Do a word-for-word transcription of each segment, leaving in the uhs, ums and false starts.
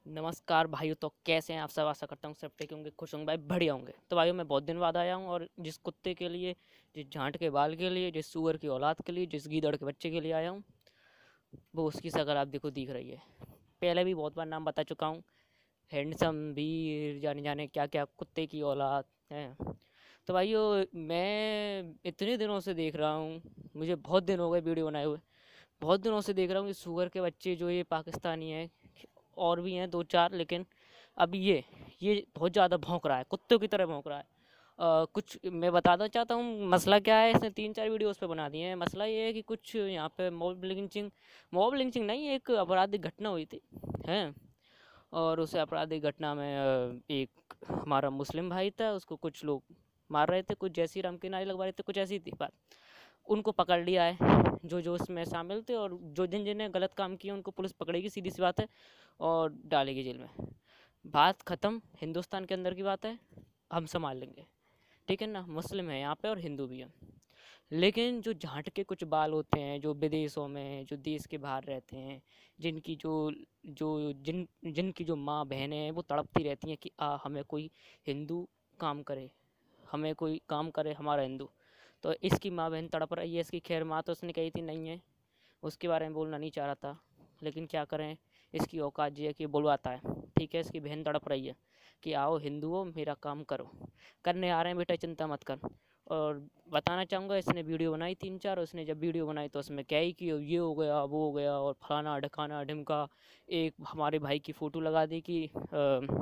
नमस्कार भाइयों। तो कैसे हैं आप सब? आशा करता हूँ सब ठीक होंगे, खुश होंगे भाई, बढ़िया होंगे। तो भाइयों मैं बहुत दिन बाद आया हूँ और जिस कुत्ते के लिए, जिस झांट के बाल के लिए, जिस सूअर की औलाद के लिए, जिस गीदड़ के बच्चे के लिए आया हूँ, वो उसकी शक्ल आप देखो दिख रही है। पहले भी बहुत बार नाम बता चुका हूँ, हैंडसम, वीर, जाने जाने क्या क्या कुत्ते की औलाद है। तो भाइयों मैं इतने दिनों से देख रहा हूँ, मुझे बहुत दिन हो गए वीडियो बनाए हुए, बहुत दिनों से देख रहा हूँ कि सूअर के बच्चे जो ये पाकिस्तानी हैं, और भी हैं दो चार, लेकिन अब ये ये बहुत ज़्यादा भौंक रहा है, कुत्तों की तरह भौंक रहा है। अ, कुछ मैं बताना चाहता हूँ मसला क्या है। इसने तीन चार वीडियो उस पर बना दिए हैं। मसला ये है कि कुछ यहाँ पे मॉब लिंचिंग, मॉब लिंचिंग नहीं, एक आपराधिक घटना हुई थी हैं। और उस आपराधिक घटना में अ, एक हमारा मुस्लिम भाई था, उसको कुछ लोग मार रहे थे, कुछ जैसी राम की नारी लगवा रहे थे, कुछ ऐसी थी बात। उनको पकड़ लिया है जो जो उसमें शामिल थे, और जो जिन जिन्हें गलत काम किया उनको पुलिस पकड़ेगी, सीधी सी बात है, और डालेगी जेल में। बात ख़त्म, हिंदुस्तान के अंदर की बात है, हम संभाल लेंगे, ठीक है ना। मुस्लिम है यहाँ पे और हिंदू भी है। लेकिन जो झांट के कुछ बाल होते हैं, जो विदेशों में, जो देश के बाहर रहते हैं, जिनकी जो जो जिन जिनकी जो माँ बहनें हैं वो तड़पती रहती हैं कि आ हमें कोई हिंदू काम करे, हमें कोई काम करे हमारा हिंदू। तो इसकी माँ बहन तड़प रही है। इसकी खैर माँ तो उसने कही थी नहीं है, उसके बारे में बोलना नहीं चाह रहा था, लेकिन क्या करें, इसकी औकात ये है कि बुलवाता है। ठीक है, इसकी बहन तड़प रही है कि आओ हिंदुओं मेरा काम करो, करने आ रहे हैं बेटा, चिंता मत कर। और बताना चाहूँगा, इसने वीडियो बनाई तीन चार, उसने जब वीडियो बनाई तो उसमें क्या ही कि ये हो गया वो हो गया और फलाना ढकाना ढिमका। एक हमारे भाई की फ़ोटो लगा दी कि अ,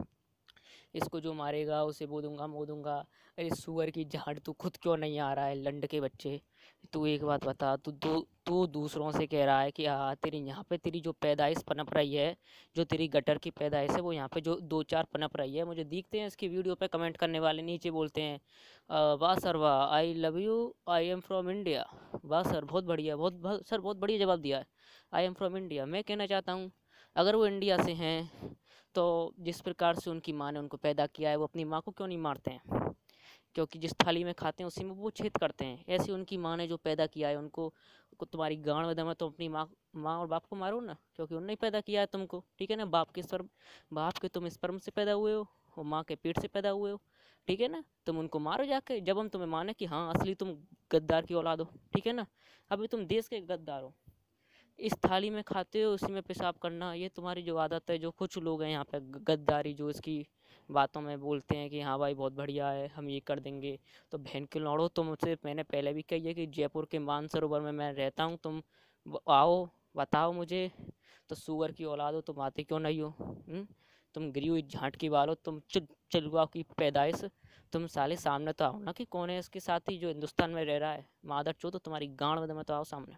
इसको जो मारेगा उसे वो दूंगा वो दूंगा। अरे सुअर की झाड़, तू खुद क्यों नहीं आ रहा है लंड के बच्चे? तू एक बात बता, तू दो तू दूसरों से कह रहा है कि हाँ तेरी यहाँ पे तेरी जो पैदाइश पनप रही है, जो तेरी गटर की पैदाइश है वो यहाँ पे जो दो चार पनप रही है। मुझे दिखते हैं इसकी वीडियो पे कमेंट करने वाले, नीचे बोलते हैं "अ, वाह सर वाह, I love you, I am from India". वाह सर, बहुत बढ़िया, बहुत, बहुत सर, बहुत बढ़िया जवाब दिया है। I am from India. मैं कहना चाहता हूँ, अगर वो इंडिया से हैं तो जिस प्रकार से उनकी माँ ने उनको पैदा किया है, वो अपनी माँ को क्यों नहीं मारते हैं? क्योंकि जिस थाली में खाते हैं उसी में वो छेद करते हैं। ऐसे उनकी माँ ने जो पैदा किया है उनको, को तुम्हारी गांड में दम है तो अपनी माँ माँ और बाप को मारो ना, क्योंकि उन्होंने ही पैदा किया है तुमको, ठीक है ना। बाप के स्पर्म, बाप के तुम स्पर्म से पैदा हुए हो, और माँ के पेट से पैदा हुए हो, ठीक है ना। तुम उनको मारो जाके, जब हम तुम्हें माने कि हाँ असली तुम गद्दार की औलाद हो, ठीक है ना। अभी तुम देश के गद्दार हो। इस थाली में खाते हो उसी में पेशाब करना, ये तुम्हारी जो आदत है, जो कुछ लोग हैं यहाँ पे ग- गद्दारी, जो इसकी बातों में बोलते हैं कि हाँ भाई बहुत बढ़िया है, हम ये कर देंगे। तो बहन के लौड़ो, तुम मुझसे, मैंने पहले भी कही है कि जयपुर के मानसरोवर में मैं रहता हूँ, तुम व- आओ, बताओ मुझे। तो सुअर की औलाद हो, तुम आते क्यों नहीं हो? हुँ? तुम गिरी हुई झांट की बाल हो, तुम चुल चलुआ की पैदाइश, तुम साले सामने तो आओ ना कि कौन है इसके साथी जो हिंदुस्तान में रह रहा है। मादर चो, तो तुम्हारी गांड में दम है तो आओ सामने।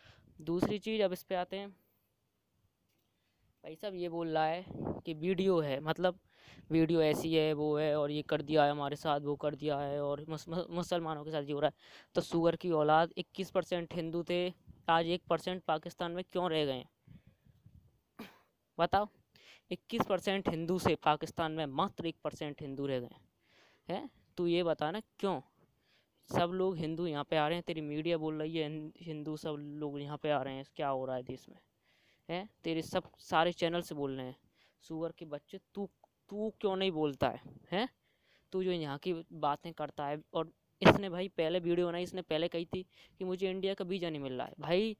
दूसरी चीज़, अब इस पे आते हैं। भाई साहब ये बोल रहा है कि वीडियो है, मतलब वीडियो ऐसी है वो है, और ये कर दिया है हमारे साथ, वो कर दिया है, और मुस, मुस- मुसलमानों के साथ ये हो रहा है। तो सुअर की औलाद, इक्कीस परसेंट हिंदू थे, आज एक परसेंट पाकिस्तान में क्यों रह गए हैं? बताओ। इक्कीस परसेंट हिंदू से पाकिस्तान में मात्र एक परसेंट हिंदू रह गए हैं। तू ये बता ना क्यों? सब लोग हिंदू यहाँ पे आ रहे हैं, तेरी मीडिया बोल रही है हिं- हिंदू सब लोग यहाँ पे आ रहे हैं, क्या हो रहा है देश में? हैं, तेरे सब सारे चैनल से बोल रहे हैं। सुअर के बच्चे, तू तू क्यों नहीं बोलता है? हैं, तू जो यहाँ की बातें करता है। और इसने भाई पहले वीडियो बनाई, इसने पहले कही थी कि मुझे इंडिया का वीज़ा नहीं मिल रहा है। भाई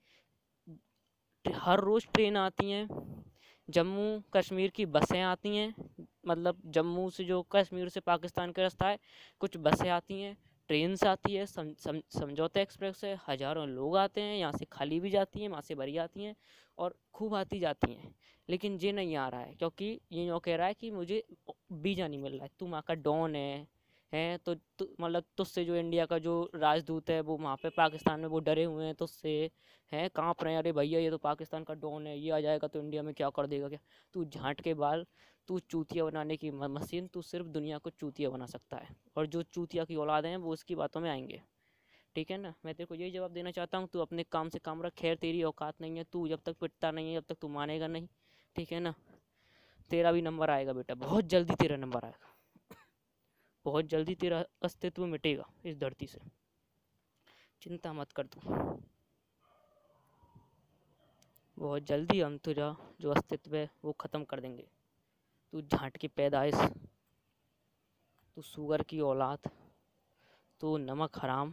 हर रोज़ ट्रेन आती हैं, जम्मू कश्मीर की बसें आती हैं, मतलब जम्मू से जो कश्मीर से पाकिस्तान का रास्ता है, कुछ बसें आती हैं, ट्रेन से आती है, सम, सम, समझौता एक्सप्रेस है, हज़ारों लोग आते हैं, यहाँ से खाली भी जाती हैं, वहाँ से भरी आती हैं, और खूब आती जाती हैं। लेकिन ये नहीं आ रहा है, क्योंकि ये यूँ कह रहा है कि मुझे वीज़ा नहीं मिल रहा है। तू वहाँ का डॉन है हैं तो तु, मतलब तुझसे जो इंडिया का जो राजदूत है वो वहाँ पे पाकिस्तान में वो डरे हुए हैं तुझसे, हैं कांप रहे हैं, अरे भैया ये तो पाकिस्तान का डॉन है, ये आ जाएगा तो इंडिया में क्या कर देगा क्या? तू झांट के बाल, तू चूतिया बनाने की म- मशीन, तू सिर्फ दुनिया को चूतिया बना सकता है, और जो चूतिया की औलाद हैं वो उसकी बातों में आएंगे, ठीक है ना। मैं तेरे को यही जवाब देना चाहता हूँ, तू अपने काम से काम रख, खैर तेरी औकात नहीं है, तू जब तक पिटता नहीं है जब तक तू मानेगा नहीं, ठीक है ना। तेरा भी नंबर आएगा बेटा, बहुत जल्दी तेरा नंबर आएगा, बहुत जल्दी तेरा अस्तित्व मिटेगा इस धरती से, चिंता मत कर तू। बहुत जल्दी हम तेरा जो अस्तित्व है वो ख़त्म कर देंगे। तू झांट की पैदाइश, तू सूअर की औलाद, तू नमक हराम,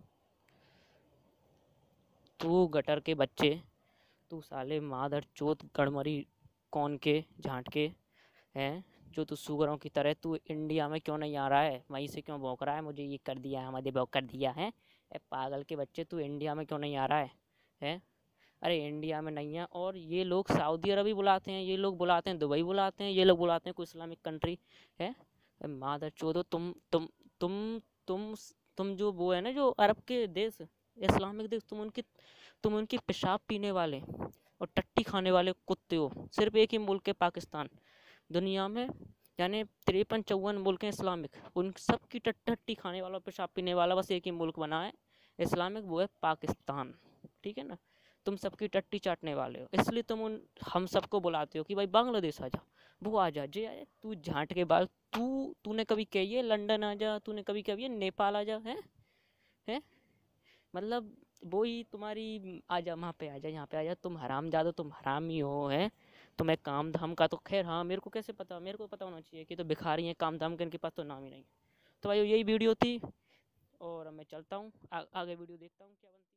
तू गटर के बच्चे, तू साले मादर चोत गड़मरी कौन के झांट के हैं, जो तू सूअरों की तरह तू इंडिया में क्यों नहीं आ रहा है, वहीं से क्यों भौंक रहा है, मुझे ये कर दिया है, हमारे वो कर दिया है। ए पागल के बच्चे, तू इंडिया में क्यों नहीं आ रहा है हैं? अरे इंडिया में नहीं है, और ये लोग सऊदी अरब ही बुलाते हैं, ये लोग बुलाते हैं दुबई बुलाते हैं, ये लोग बुलाते हैं कोई इस्लामिक कंट्री है। मादर चोदो, तुम तुम तुम तुम तुम जो वो है ना, जो अरब के देश, इस्लामिक देश, तुम उनकी तुम उनकी पेशाब पीने वाले और टट्टी खाने वाले कुत्ते हो। सिर्फ एक ही मुल्क है पाकिस्तान दुनिया में, यानी तिरपन चौवन मुल्क हैं इस्लामिक, उन सब की टट्टी खाने वाला पेशाब पीने वाला बस एक ही मुल्क बना है इस्लामिक, वो है पाकिस्तान। ठीक है ना? तुम सबकी टट्टी चाटने वाले हो, इसलिए तुम उन हम सबको बुलाते हो कि भाई बांग्लादेश आ जा, वो आ जा, जे आए, तू झांट के बाल, तू तूने कभी कही है लंदन आ जा, तूने कभी कही है नेपाल आ जा, है है मतलब वो ही तुम्हारी आ जा, वहाँ पे आ जा, यहाँ पे आ जा, तुम हराम जादो, तुम हराम ही हो, है तुम्हें काम धाम का तो खैर, हाँ मेरे को कैसे पता, मेरे को पता होना चाहिए कि तो भिखारी हैं, काम धाम के इनके पास तो नाम ही नहीं। तो भाई यही वीडियो थी, और मैं चलता हूँ, आगे वीडियो देखता हूँ क्या बनती है।